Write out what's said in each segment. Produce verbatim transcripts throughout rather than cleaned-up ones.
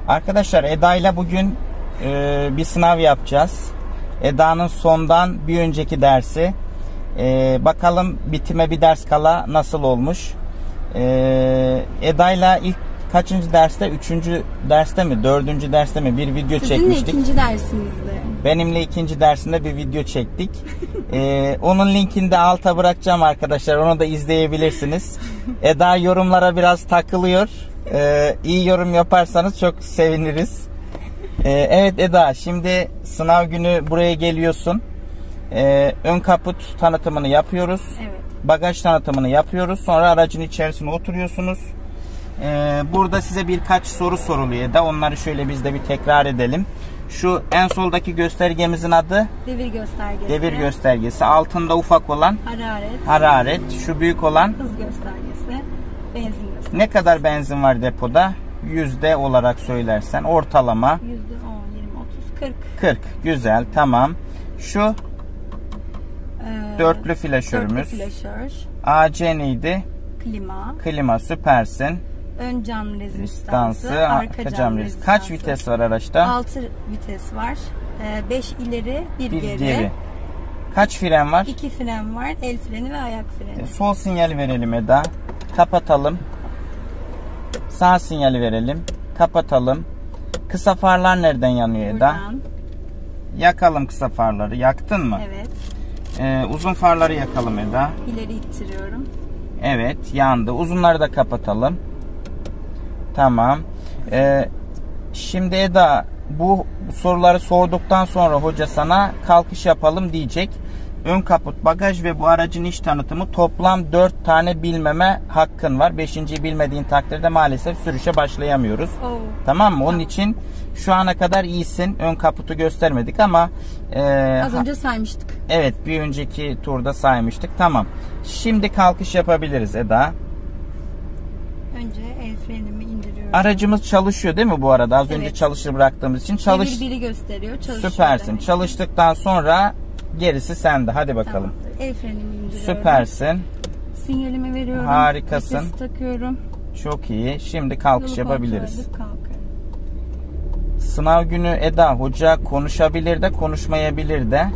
Arkadaşlar Eda ile bugün e, bir sınav yapacağız. Eda'nın sondan bir önceki dersi. E, bakalım bitime bir ders kala nasıl olmuş. E, Eda ile ilk kaçıncı derste? Üçüncü derste mi? Dördüncü derste mi? Bir video Sizinle çekmiştik. Sizinle ikinci dersimizde. Benimle ikinci dersinde bir video çektik. Ee, onun linkini de alta bırakacağım arkadaşlar. Onu da izleyebilirsiniz. Eda yorumlara biraz takılıyor. Ee, iyi yorum yaparsanız çok seviniriz. Ee, evet Eda, şimdi sınav günü buraya geliyorsun. Ee, ön kaput tanıtımını yapıyoruz. Evet. Bagaj tanıtımını yapıyoruz. Sonra aracın içerisine oturuyorsunuz. Ee, burada size birkaç soru soruluyor Eda. Onları şöyle biz de bir tekrar edelim. Şu en soldaki göstergemizin adı? Devir göstergesi. Devir göstergesi. Altında ufak olan? Hararet. Hararet. Şu büyük olan? Hız göstergesi. Benzin göstergesi. Ne kadar benzin var depoda? Yüzde olarak söylersen. Ortalama? Yüzde on, yirmi, otuz, kırk. kırk. Güzel. Tamam. Şu? Ee, dörtlü flaşörümüz. Dörtlü flaşör. A C neydi? Klima. Klima. Süpersin. Ön cam rezistansı, Arka, arka cam, cam rezistansı. rezistansı. Kaç vites var araçta? altı vites var. beş ileri, bir, Bir geri. geri. Kaç fren var? iki fren var. El freni ve ayak freni. Sol sinyal verelim Eda. Kapatalım. Sağ sinyal verelim. Kapatalım. Kısa farlar nereden yanıyor Eda? Buradan. Yakalım kısa farları. Yaktın mı? Evet. Ee, uzun farları yakalım Eda. İleri ittiriyorum. Evet, yandı. Uzunları da kapatalım. Tamam. Ee, şimdi Eda, bu soruları sorduktan sonra hoca sana kalkış yapalım diyecek. Ön kaput, bagaj ve bu aracın iç tanıtımı, toplam dört tane bilmeme hakkın var. beşinciyi bilmediğin takdirde maalesef sürüşe başlayamıyoruz. Oo. Tamam mı? Onun için şu ana kadar iyisin. Ön kaputu göstermedik ama e, az önce saymıştık. evet, bir önceki turda saymıştık. Tamam. Şimdi kalkış yapabiliriz Eda. Önce el frenimi indiriyorum. Aracımız çalışıyor değil mi bu arada? Az Evet. önce çalışır bıraktığımız için çalış. Devir biri gösteriyor. Çalışıyor Süpersin. demek. Çalıştıktan sonra gerisi sende. Hadi bakalım. Tamamdır. El frenimi indiriyorum. Süpersin. Sinyalimi veriyorum. Harikasın. Vitesi takıyorum. Çok iyi. Şimdi kalkış Yolu yapabiliriz. kontrol edip kalkıyorum. Sınav günü Eda, hoca konuşabilir de konuşmayabilir de.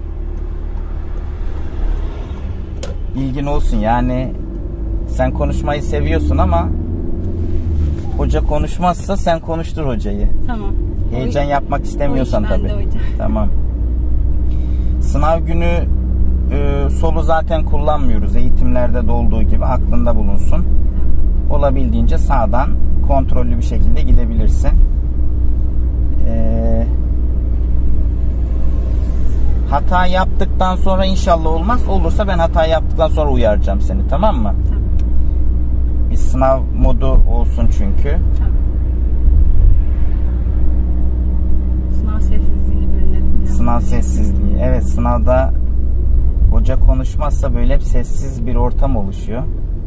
Bilgin olsun, yani sen konuşmayı seviyorsun ama hoca konuşmazsa sen konuştur hocayı. Tamam. Heyecan O, yapmak istemiyorsan o iş bende tabii. hocam. Tamam. Sınav günü e, solu zaten kullanmıyoruz. Eğitimlerde de olduğu gibi aklında bulunsun. Olabildiğince sağdan kontrollü bir şekilde gidebilirsin. Ee, hata yaptıktan sonra inşallah olmaz. Olursa ben hata yaptıktan sonra uyaracağım seni, tamam mı? Tamam. Bir sınav modu olsun çünkü. Tamam. Sınav sessizliğini bölünelim. Sınav sessizliği. Evet, sınavda hoca konuşmazsa böyle hep sessiz bir ortam oluşuyor.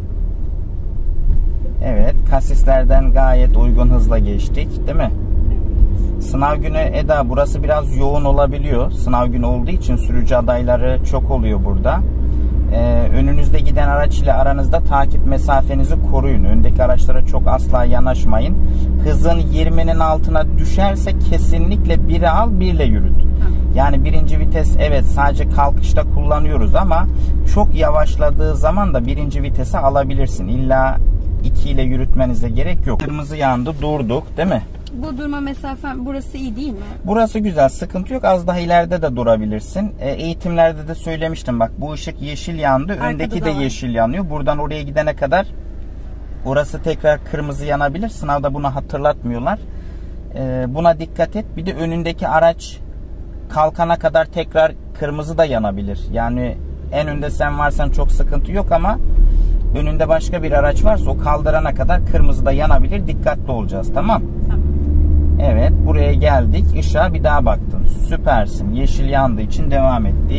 Evet, kasislerden gayet uygun hızla geçtik, değil mi? Sınav günü Eda, burası biraz yoğun olabiliyor. Sınav günü olduğu için sürücü adayları çok oluyor burada. Ee, önünüzde giden araç ile aranızda takip mesafenizi koruyun. Öndeki araçlara çok asla yanaşmayın. Hızın yirminin altına düşerse kesinlikle biri al, birle yürüt. Yani birinci vites, evet, sadece kalkışta kullanıyoruz ama çok yavaşladığı zaman da birinci vitese alabilirsin. İlla iki ile yürütmenize gerek yok. Kırmızı yandı, durduk, değil mi? Bu durma mesafen burası iyi değil mi? Burası güzel, sıkıntı yok. Az daha ileride de durabilirsin. E, eğitimlerde de söylemiştim, bak bu ışık yeşil yandı. Arkada öndeki de da var. yeşil yanıyor. Buradan oraya gidene kadar orası tekrar kırmızı yanabilir. Sınavda bunu hatırlatmıyorlar. E, buna dikkat et. Bir de önündeki araç kalkana kadar tekrar kırmızı da yanabilir. Yani en önde sen varsan çok sıkıntı yok ama önünde başka bir araç varsa o kaldırana kadar kırmızı da yanabilir. Dikkatli olacağız, tamam? Tamam. Evet, buraya geldik. Işığa bir daha baktın. Süpersin. Yeşil yandığı için devam ettik.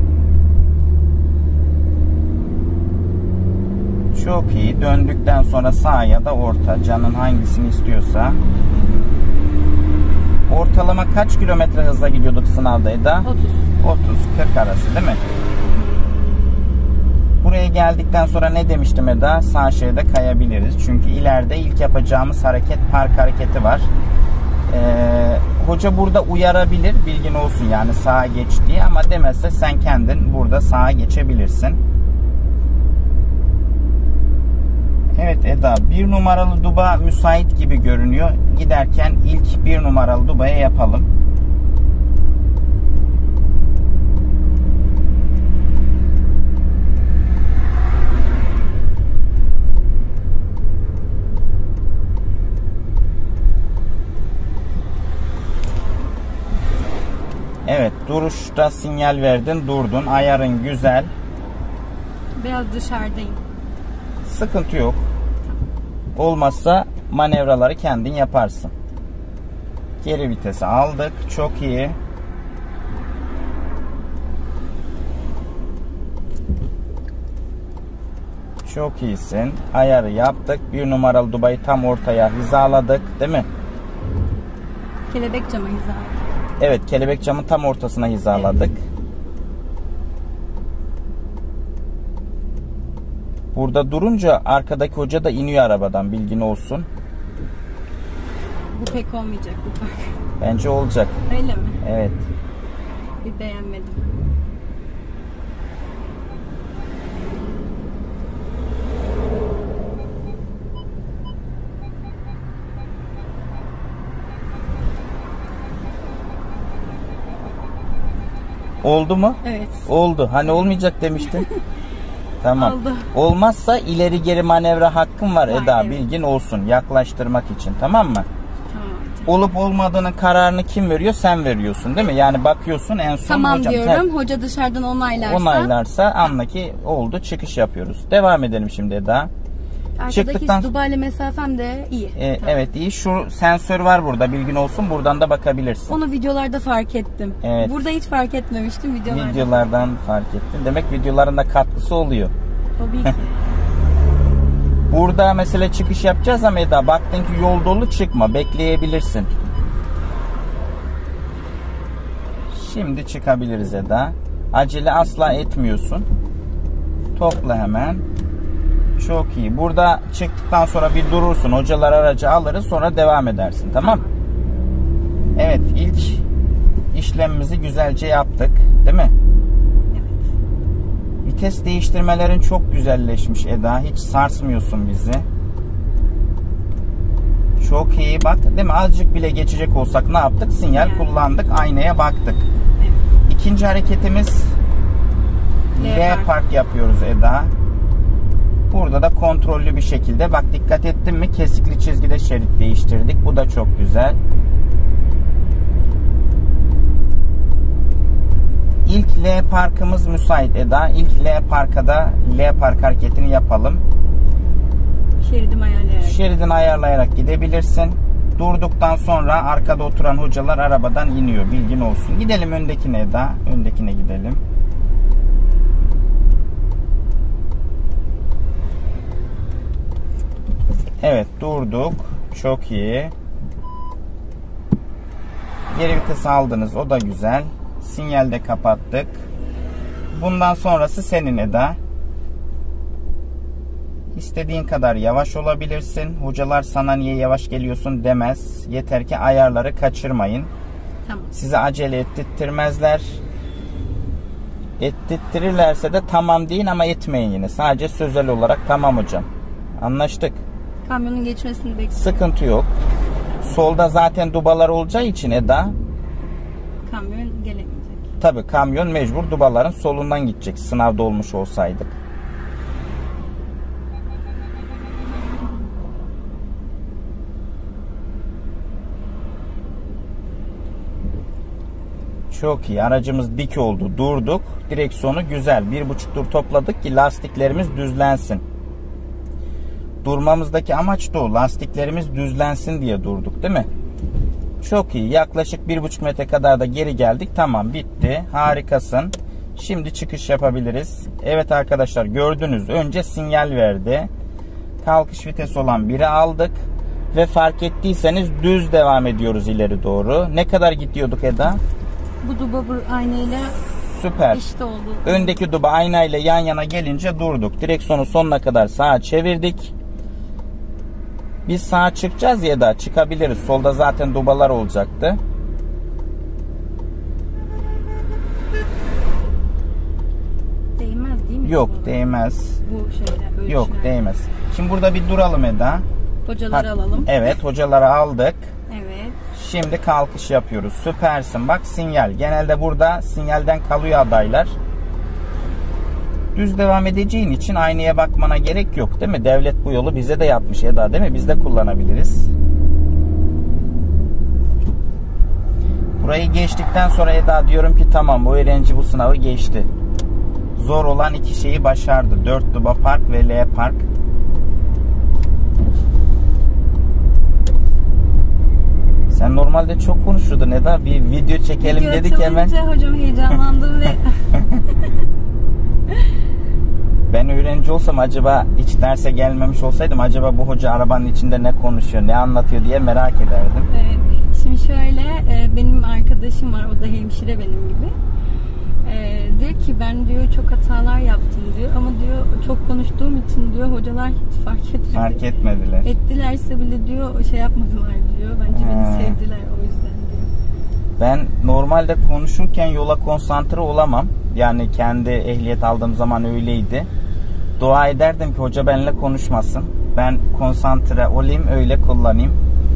Çok iyi. Döndükten sonra sağ ya da orta. Canın hangisini istiyorsa. Ortalama kaç kilometre hızla gidiyorduk sınavda Eda? otuz. otuz kırk arası değil mi? Buraya geldikten sonra ne demiştim Eda? Sağ şeride kayabiliriz. Çünkü ileride ilk yapacağımız hareket park hareketi var. Ee, hoca burada uyarabilir, bilgin olsun yani sağa geç diye, ama demezse sen kendin burada sağa geçebilirsin. Evet Eda, bir numaralı duba müsait gibi görünüyor. Giderken ilk bir numaralı dubaya yapalım. Evet, duruşta sinyal verdin, durdun. Ayarın güzel. Biraz dışarıdayım. Sıkıntı yok. Olmazsa manevraları kendin yaparsın. Geri vitesi aldık. Çok iyi. Çok iyisin. Ayarı yaptık. Bir numaralı dubayı tam ortaya hizaladık. Değil mi? Kelebek camı hizaladık. Evet, kelebek camın tam ortasına hizaladık. Evet. Burada durunca arkadaki hoca da iniyor arabadan, bilgin olsun. Bu pek olmayacak bu park. Bence olacak. Öyle mi? Evet. Bir beğenmedim. Oldu mu? Evet. Oldu. Hani olmayacak demiştin. Tamam. Oldu. Olmazsa ileri geri manevra hakkın var, var Eda. Evet. Bilgin olsun. Yaklaştırmak için. Tamam mı? Tamam. Olup olmadığının kararını kim veriyor? Sen veriyorsun değil mi? Yani bakıyorsun en son tamam hocam. Tamam diyorum. Hoca dışarıdan onaylarsa. Onaylarsa anla ki oldu. Çıkış yapıyoruz. Devam edelim şimdi Eda. Arkadaki Çıktıktan... Dubai ile mesafem de iyi. E, tamam. Evet iyi. Şu sensör var burada. Bilgin olsun. Buradan da bakabilirsin. Onu videolarda fark ettim. Evet. Burada hiç fark etmemiştim. Videolarda. Videolardan fark ettim. Demek videoların da katkısı oluyor. Tabii ki. Burada mesela çıkış yapacağız ama Eda baktın ki yol dolu, çıkma. Bekleyebilirsin. Şimdi çıkabiliriz Eda. Acele asla etmiyorsun. Topla hemen. Çok iyi. Burada çıktıktan sonra bir durursun. Hocalar aracı alırız, sonra devam edersin. Tamam. Evet, ilk işlemimizi güzelce yaptık. Değil mi? Evet. Vites değiştirmelerin çok güzelleşmiş Eda. Hiç sarsmıyorsun bizi. Çok iyi. Bak değil mi? Azıcık bile geçecek olsak ne yaptık? Sinyal yani. Kullandık. Aynaya baktık. Evet. İkinci hareketimiz L, L park. park yapıyoruz Eda. Burada da kontrollü bir şekilde, bak dikkat ettin mi, kesikli çizgide şerit değiştirdik. Bu da çok güzel. İlk L parkımız müsait Eda. İlk L parka da L park hareketini yapalım. Şeridimi ayarlayarak. Şeridini ayarlayarak gidebilirsin. Durduktan sonra arkada oturan hocalar arabadan iniyor. Bilgin olsun. Gidelim öndekine Eda. Öndekine gidelim. Evet, durduk. Çok iyi. Geri vites aldınız. O da güzel. Sinyal de kapattık. Bundan sonrası senin Eda. İstediğin kadar yavaş olabilirsin. Hocalar sana niye yavaş geliyorsun demez. Yeter ki ayarları kaçırmayın. Tamam. Sizi acele ettirtmezler. Ettirtirirlerse de tamam deyin ama etmeyin yine. Sadece sözel olarak tamam hocam. Anlaştık. Kamyonun geçmesini bekliyorum. Sıkıntı yok. Solda zaten dubalar olacağı için Eda. Kamyon gelemeyecek. Tabii kamyon mecbur dubaların solundan gidecek. Sınavda olmuş olsaydık. Çok iyi. Aracımız dik oldu. Durduk. Direksiyonu güzel. Bir buçuk tur topladık ki lastiklerimiz düzlensin. Durmamızdaki amaç da o. Lastiklerimiz düzlensin diye durduk değil mi? Çok iyi. Yaklaşık bir buçuk metre kadar da geri geldik. Tamam, bitti. Harikasın. Şimdi çıkış yapabiliriz. Evet arkadaşlar, gördünüz. Önce sinyal verdi. Kalkış vitesi olan biri aldık. Ve fark ettiyseniz düz devam ediyoruz ileri doğru. Ne kadar gidiyorduk Eda? Bu duba bu aynayla süper. İşte oldu. Öndeki duba aynayla yan yana gelince durduk. Direksiyonu sonuna kadar sağa çevirdik. Biz sağa çıkacağız ya da çıkabiliriz. Solda zaten dubalar olacaktı. mi? Yok, değmez. Bu şeyler, ölçüler. Yok, değmez. Şimdi burada bir duralım Eda. Hocaları Ha, alalım. Evet, hocaları aldık. Evet. Şimdi kalkış yapıyoruz. Süpersin. Bak sinyal. Genelde burada sinyalden kalıyor adaylar. Düz devam edeceğin için aynaya bakmana gerek yok değil mi? Devlet bu yolu bize de yapmış Eda değil mi? Biz de kullanabiliriz. Burayı geçtikten sonra Eda diyorum ki tamam, bu öğrenci bu sınavı geçti. Zor olan iki şeyi başardı. dört Duba Park ve L Park. Sen normalde çok konuşurdun Eda. Bir video çekelim video dedik hemen. Hocam heyecanlandım ve ben öğrenci olsam acaba hiç derse gelmemiş olsaydım acaba bu hoca arabanın içinde ne konuşuyor, ne anlatıyor diye merak ederdim. Evet. Şimdi şöyle benim arkadaşım var, o da hemşire benim gibi. Ee, diyor ki ben diyor çok hatalar yaptım diyor ama diyor çok konuştuğum için diyor hocalar hiç fark etmedi. Fark etmediler. Ettilerse bile diyor şey yapmadılar diyor. Bence beni He. sevdiler o yüzden diyor. Ben normalde konuşurken yola konsantre olamam. Yani kendi ehliyet aldığım zaman öyleydi. Dua ederdim ki hoca benimle konuşmasın. Ben konsantre olayım, öyle kullanayım.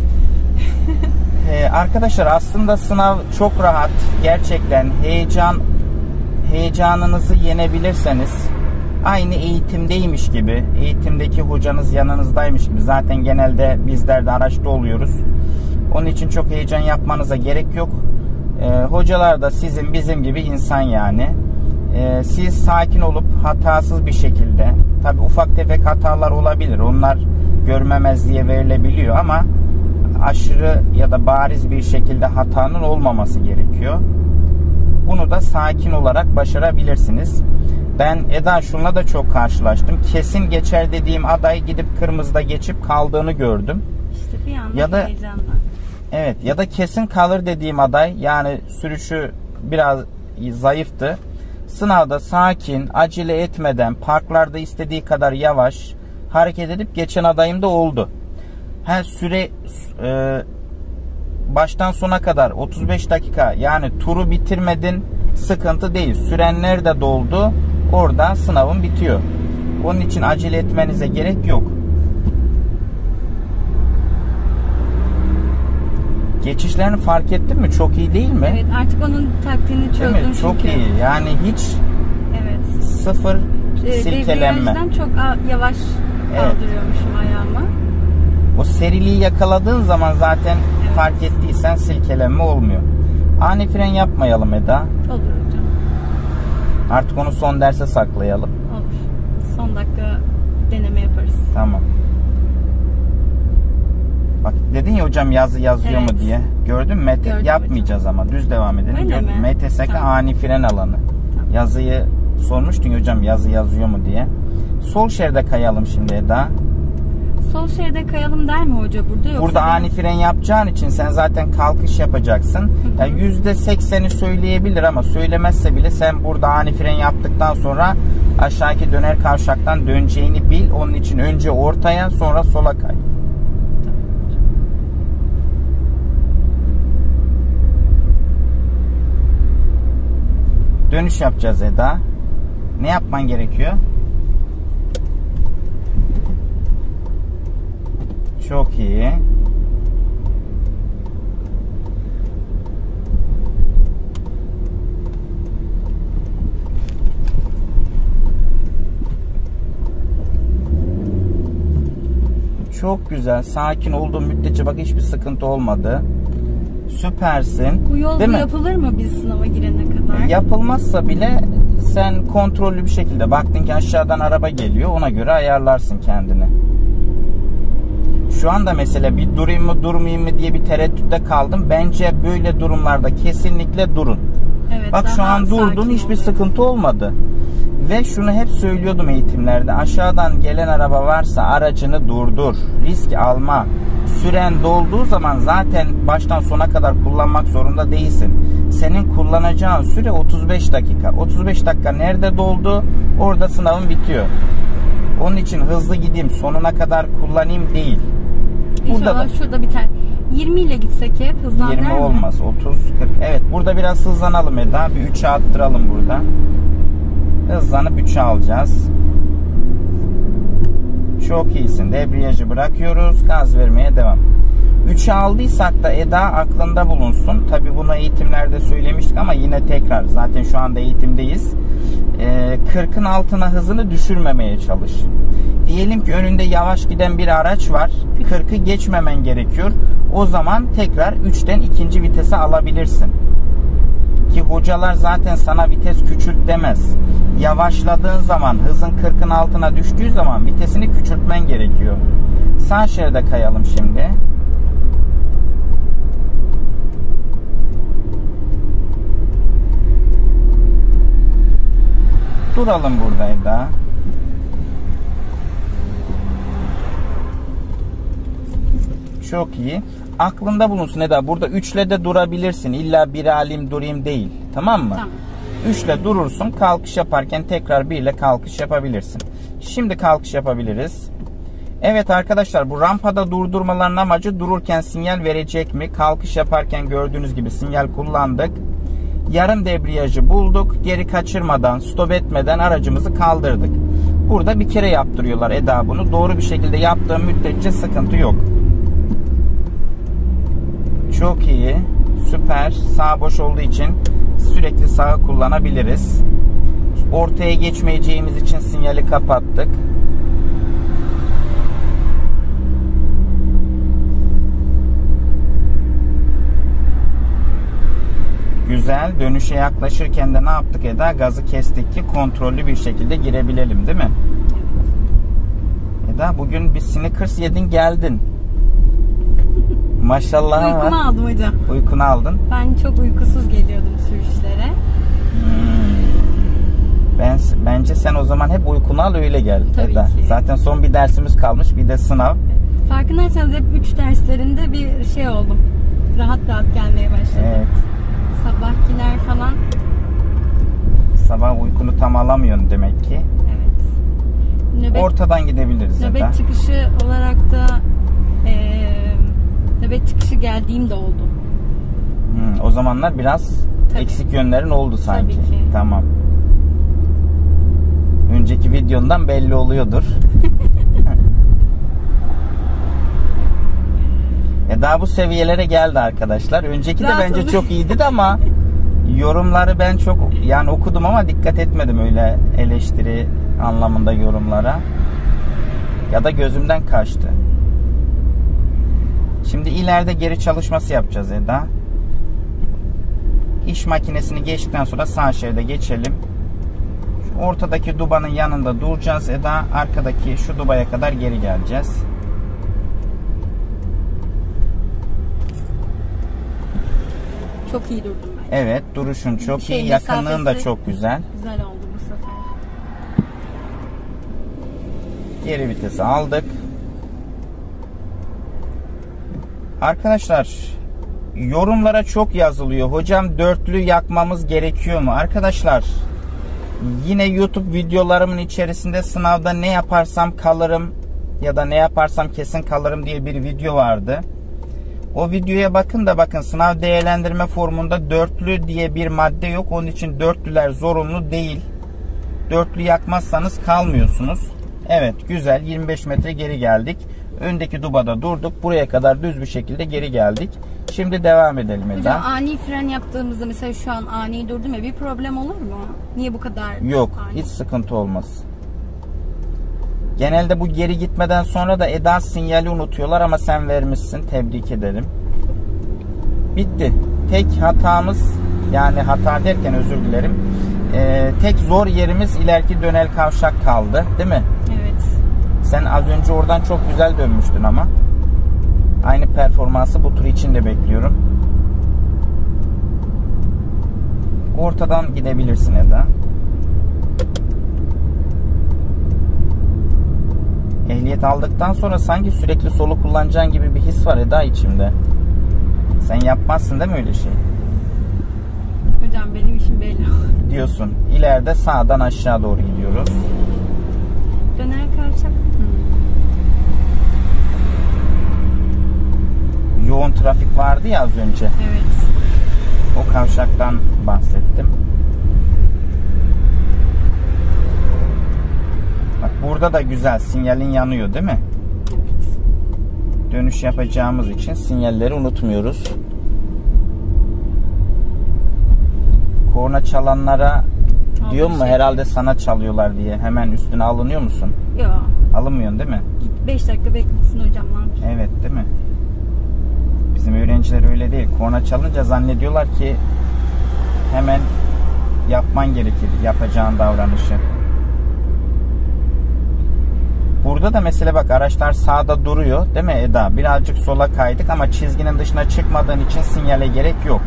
ee, arkadaşlar aslında sınav çok rahat. Gerçekten heyecan heyecanınızı yenebilirseniz aynı eğitimdeymiş gibi, eğitimdeki hocanız yanınızdaymış gibi, zaten genelde bizler de araçta oluyoruz. Onun için çok heyecan yapmanıza gerek yok. Ee, hocalar da sizin bizim gibi insan yani. Ee, siz sakin olup hatasız bir şekilde, tabi ufak tefek hatalar olabilir, onlar görmemezliğe verilebiliyor ama aşırı ya da bariz bir şekilde hatanın olmaması gerekiyor. Bunu da sakin olarak başarabilirsiniz. Ben Eda şununla da çok karşılaştım. Kesin geçer dediğim aday gidip kırmızıda geçip kaldığını gördüm. İşte bir anda ya da, heyecanla. Evet, ya da kesin kalır dediğim aday, yani sürüşü biraz zayıftı. Sınavda sakin, acele etmeden, parklarda istediği kadar yavaş hareket edip geçen adayım da oldu. Ha, süre e, baştan sona kadar otuz beş dakika, yani turu bitirmedin sıkıntı değil. Sürenler de doldu. Orada sınavın bitiyor. Onun için acele etmenize gerek yok. Geçişlerini fark ettin mi? Çok iyi değil mi? Evet, artık onun taktiğini çözdüm çünkü. Çok iyi. Yani hiç evet. sıfır Ee, silkelenme. Debriyajdan çok yavaş kaldırıyormuşum evet. ayağımı. O seriliği yakaladığın zaman zaten evet. fark ettiysen silkelenme olmuyor. Ani fren yapmayalım Eda. Olur hocam. Artık onu son derse saklayalım. Olur. Son dakika deneme yaparız. Tamam. Bak dedin ya hocam yazı yazıyor evet. mu diye. Gördün mü? Mete, yapmayacağız hocam. Ama düz devam edelim. Öyle mi? M T S K tamam. ani fren alanı. Tamam. Yazıyı sormuştun hocam yazı yazıyor mu diye. Sol şeride kayalım şimdi Eda. Sol şeride kayalım der mi hoca burada? Yoksa burada ben... ani fren yapacağın için sen zaten kalkış yapacaksın. Yani yüzde sekseni söyleyebilir ama söylemezse bile sen burada ani fren yaptıktan sonra aşağıki döner kavşaktan döneceğini bil. Onun için önce ortaya sonra sola kay. Dönüş yapacağız Eda. Ne yapman gerekiyor? Çok iyi. Çok güzel. Sakin olduğun müddetçe bak hiçbir sıkıntı olmadı. Süpersin. Bu yol değil mi? Yapılır mı biz sınava girene kadar? Yapılmazsa bile sen kontrollü bir şekilde baktın ki aşağıdan araba geliyor, ona göre ayarlarsın kendini. Şu anda mesela bir durayım mı durmayayım mı diye bir tereddütte kaldım. Bence böyle durumlarda kesinlikle durun. Evet, bak şu an durdun, hiçbir oluyor. Sıkıntı olmadı. Ve şunu hep söylüyordum eğitimlerde. Aşağıdan gelen araba varsa aracını durdur. Risk alma. Süren dolduğu zaman zaten baştan sona kadar kullanmak zorunda değilsin. Senin kullanacağın süre otuz beş dakika. otuz beş dakika nerede doldu? Orada sınavın bitiyor. Onun için hızlı gideyim, sonuna kadar kullanayım değil. İnşallah burada da, şurada biter. yirmi ile gitsek hep hızlan yirmi olmaz. otuz kırk. Evet, burada biraz hızlanalım Eda. Bir üçe attıralım burada. Hızlanıp üçe alacağız. Çok iyisin. Debriyajı bırakıyoruz. Gaz vermeye devam. üçe aldıysak da Eda aklında bulunsun. Tabi bunu eğitimlerde söylemiştik ama yine tekrar. Zaten şu anda eğitimdeyiz. Ee, kırkın altına hızını düşürmemeye çalış. Diyelim ki önünde yavaş giden bir araç var. kırkı geçmemen gerekiyor. O zaman tekrar üçten ikinci vitese alabilirsin. Ki hocalar zaten sana vites küçült demez. Yavaşladığın zaman, hızın kırkın altına düştüğü zaman vitesini küçültmen gerekiyor. Sağ şeride kayalım şimdi. Duralım burada Eda. Çok iyi. Aklında bulunsun Eda. Burada üçle de durabilirsin. İlla bir alim durayım değil. Tamam mı? Tamam. üçle durursun. Kalkış yaparken tekrar bir ile kalkış yapabilirsin. Şimdi kalkış yapabiliriz. Evet arkadaşlar, bu rampada durdurmaların amacı dururken sinyal verecek mi? Kalkış yaparken gördüğünüz gibi sinyal kullandık. Yarım debriyajı bulduk. Geri kaçırmadan, stop etmeden aracımızı kaldırdık. Burada bir kere yaptırıyorlar Eda bunu. Doğru bir şekilde yaptığım müddetçe sıkıntı yok. Çok iyi. Süper. Sağ boş olduğu için sürekli sağı kullanabiliriz. Ortaya geçmeyeceğimiz için sinyali kapattık. Güzel. Dönüşe yaklaşırken de ne yaptık Eda? Gazı kestik ki kontrollü bir şekilde girebilelim, değil mi? Eda, bugün bir Snickers yedin geldin. Maşallah var. Uykumu aldım hocam. Uykunu aldın. Ben çok uykusuz geliyordum sürüşlere. Hmm. Ben bence sen o zaman hep uykunu al öyle gel Tabii Eda. ki. Zaten son bir dersimiz kalmış, bir de sınav. Farkındaysanız hep üç derslerinde bir şey oldum. Rahat rahat gelmeye başladım. Evet. Sabahkiler falan. Sabah uykunu tam alamıyorsun demek ki. Evet. Nöbet, Ortadan gidebiliriz nöbet Eda. çıkışı olarak da eee nöbet çıkışı geldiğim de oldu. Hmm, o zamanlar biraz Tabii. eksik yönlerin oldu sanki. Tabii ki. Tamam. Önceki videondan belli oluyordur. Eda bu seviyelere geldi arkadaşlar. Önceki de Rahat bence olun. çok iyiydi de ama yorumları ben çok yani okudum ama dikkat etmedim öyle eleştiri anlamında yorumlara. Ya da gözümden kaçtı. Şimdi ileride geri çalışması yapacağız Eda. İş makinesini geçtikten sonra sağ şeride geçelim. Şu ortadaki dubanın yanında duracağız Eda. Arkadaki şu dubaya kadar geri geleceğiz. Çok iyi durdum ben. Evet, duruşun çok Şey, iyi. Yakınlığın da mesafesi çok güzel. Güzel oldu bu sefer. Geri vitesi aldık. Arkadaşlar yorumlara çok yazılıyor. Hocam dörtlü yakmamız gerekiyor mu? Arkadaşlar yine YouTube videolarımın içerisinde sınavda ne yaparsam kalırım ya da ne yaparsam kesin kalırım diye bir video vardı. O videoya bakın da bakın, sınav değerlendirme formunda dörtlü diye bir madde yok. Onun için dörtlüler zorunlu değil. Dörtlü yakmazsanız kalmıyorsunuz. Evet, güzel. yirmi beş metre geri geldik. Öndeki dubada durduk. Buraya kadar düz bir şekilde geri geldik. Şimdi devam edelim Eda. Hocam ani fren yaptığımızda mesela şu an ani durdum ya, bir problem olur mu? Niye bu kadar? Yok, ani? hiç sıkıntı olmaz. Genelde bu geri gitmeden sonra da Eda sinyali unutuyorlar ama sen vermişsin. Tebrik ederim. Bitti. Tek hatamız, yani hata derken özür dilerim. Ee, tek zor yerimiz ileriki dönel kavşak kaldı. Değil mi? Evet. Sen az önce oradan çok güzel dönmüştün ama. Aynı performansı bu tur için de bekliyorum. Ortadan gidebilirsin Eda. Ehliyet aldıktan sonra sanki sürekli solu kullanacağın gibi bir his var Eda içimde. Sen yapmazsın değil mi öyle şey? Hocam benim işim belli. Diyorsun. İleride sağdan aşağı doğru gidiyoruz. Döner kavşak. Hmm. Yoğun trafik vardı ya az önce. Evet. O kavşaktan bahsettim. Burada da güzel sinyalin yanıyor değil mi? Evet. Dönüş yapacağımız için sinyalleri unutmuyoruz. Korna çalanlara diyor mu herhalde sana çalıyorlar diye hemen üstüne alınıyor musun? Yok. Alınmıyorsun değil mi? Git beş dakika beklesin hocam. Evet değil mi? Bizim öğrenciler öyle değil. Korna çalınca zannediyorlar ki hemen yapman gerekir yapacağın davranışı. Burada da mesela bak araçlar sağda duruyor değil mi Eda? Birazcık sola kaydık ama çizginin dışına çıkmadığın için sinyale gerek yok.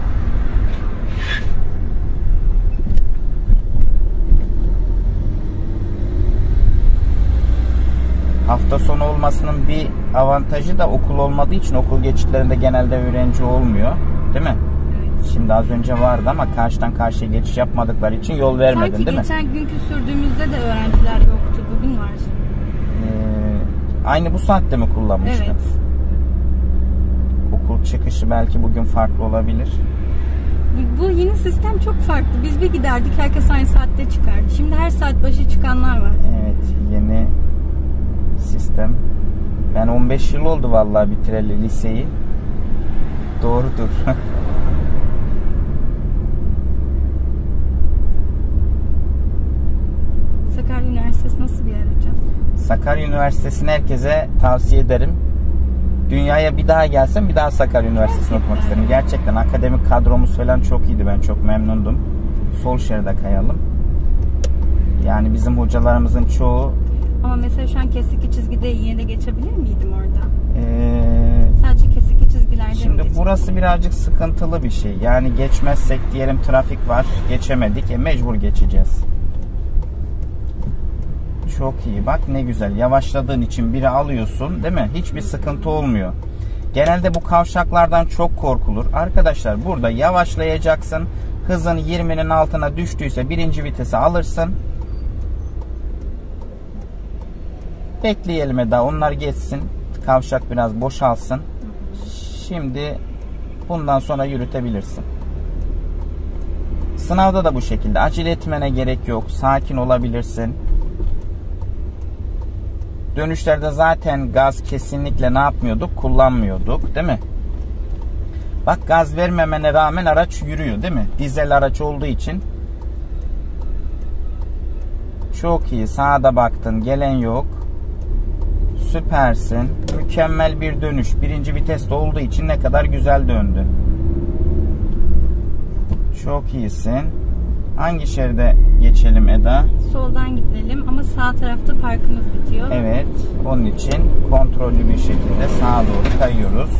Hafta sonu olmasının bir avantajı da okul olmadığı için okul geçitlerinde genelde öğrenci olmuyor. Değil mi? Evet. Şimdi az önce vardı ama karşıdan karşıya geçiş yapmadıkları için yol vermedin Sanki değil mi? geçen günkü sürdüğümüzde de öğrenciler yoktu. Bugün var. Ee, aynı bu saatte mi kullanmıştın? Evet. Okul çıkışı belki bugün farklı olabilir. Bu, bu yeni sistem çok farklı. Biz bir giderdik herkes aynı saatte çıkardı. Şimdi her saat başı çıkanlar var. Evet, yeni sistem. Ben on beş yıl oldu vallahi bitireli liseyi. Doğrudur. Sakarya Üniversitesi nasıl bir yer hocam? Sakarya Üniversitesi'ni herkese tavsiye ederim. Dünyaya bir daha gelsem bir daha Sakarya Üniversitesi'ni okumak isterim. Gerçekten akademik kadromuz falan çok iyiydi. Ben çok memnundum. Sol şeride kayalım. Yani bizim hocalarımızın çoğu. Ama mesela şu an kesikli çizgide yine de geçebilir miydim orada? Ee, Sadece kesikli çizgilerde şimdi burası birazcık sıkıntılı bir şey. Yani geçmezsek diyelim trafik var. Geçemedik. E, mecbur geçeceğiz. Çok iyi. Bak ne güzel. Yavaşladığın için biri alıyorsun değil mi? Hiçbir sıkıntı olmuyor. Genelde bu kavşaklardan çok korkulur. Arkadaşlar burada yavaşlayacaksın. Hızın yirminin altına düştüyse birinci vitese alırsın. Bekleyelim Eda. Onlar geçsin. Kavşak biraz boşalsın. Şimdi bundan sonra yürütebilirsin. Sınavda da bu şekilde. Acele etmene gerek yok. Sakin olabilirsin. Dönüşlerde zaten gaz kesinlikle ne yapmıyorduk? Kullanmıyorduk. Değil mi? Bak gaz vermemene rağmen araç yürüyor değil mi? Dizel araç olduğu için. Çok iyi. Sağa da baktın. Gelen yok. Süpersin. Mükemmel bir dönüş. Birinci viteste olduğu için ne kadar güzel döndü. Çok iyisin. Hangi şeride geçelim Eda? Soldan gidelim ama sağ tarafta parkımız bitiyor. Evet. Onun için kontrollü bir şekilde sağa doğru kayıyoruz.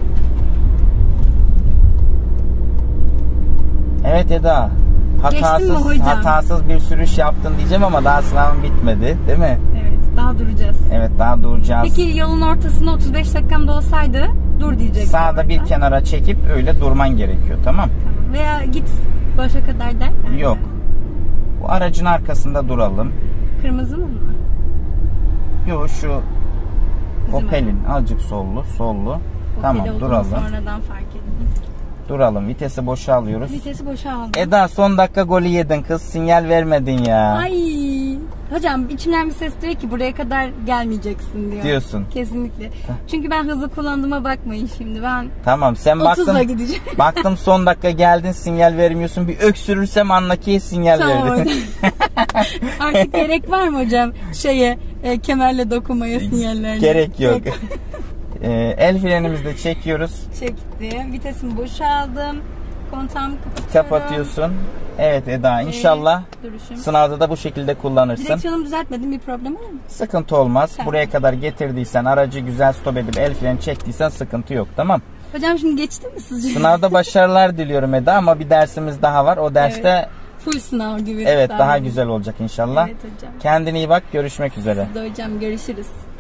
Evet Eda. Hatasız, hatasız bir sürüş yaptın diyeceğim ama daha sınavın bitmedi. Değil mi? Evet. Daha duracağız. Evet daha duracağız. Peki yolun ortasında otuz beş dakikamda olsaydı dur diyecektim. Sağda orada bir kenara çekip öyle durman gerekiyor. Tamam. Tamam. Veya git başa kadar der. Yok. Bu aracın arkasında duralım. Kırmızı mı? Yok şu Opel'in azıcık sollu. Sollu. Opel tamam duralım. Sonradan fark ettim. Duralım. Vitesi boşa alıyoruz. Vitesi boşa aldım. Eda son dakika golü yedin kız. Sinyal vermedin ya. Ay. Hocam içimden bir ses diyor ki buraya kadar gelmeyeceksin diyor. Diyorsun. Kesinlikle. Çünkü ben hızlı kullandığıma bakmayın şimdi. Ben tamam sen baktın. gideceğim. Baktım son dakika geldin sinyal vermiyorsun. Bir öksürürsem anla ki sinyal tamam, verdin. Artık gerek var mı hocam şeye e, kemerle dokunmaya sinyallerle? Gerek yok. e, el frenimizi de çekiyoruz. Çektim. Vitesimi boşaldım. Kontağımı kapatıyorum. Kapatıyorsun. Evet Eda inşallah ee, sınavda da bu şekilde kullanırsın. Direksiyonumu düzeltmedim, bir problem olur mu? Sıkıntı olmaz. Tamam. Buraya kadar getirdiysen aracı güzel stop edip el freni çektiysen sıkıntı yok tamam. Hocam şimdi geçti mi sizce? Sınavda başarılar diliyorum Eda ama bir dersimiz daha var. O derste evet. Full sınav gibi. Evet daha, daha güzel olacak inşallah. Evet hocam. Kendine iyi bak, görüşmek üzere. Siz de hocam görüşürüz.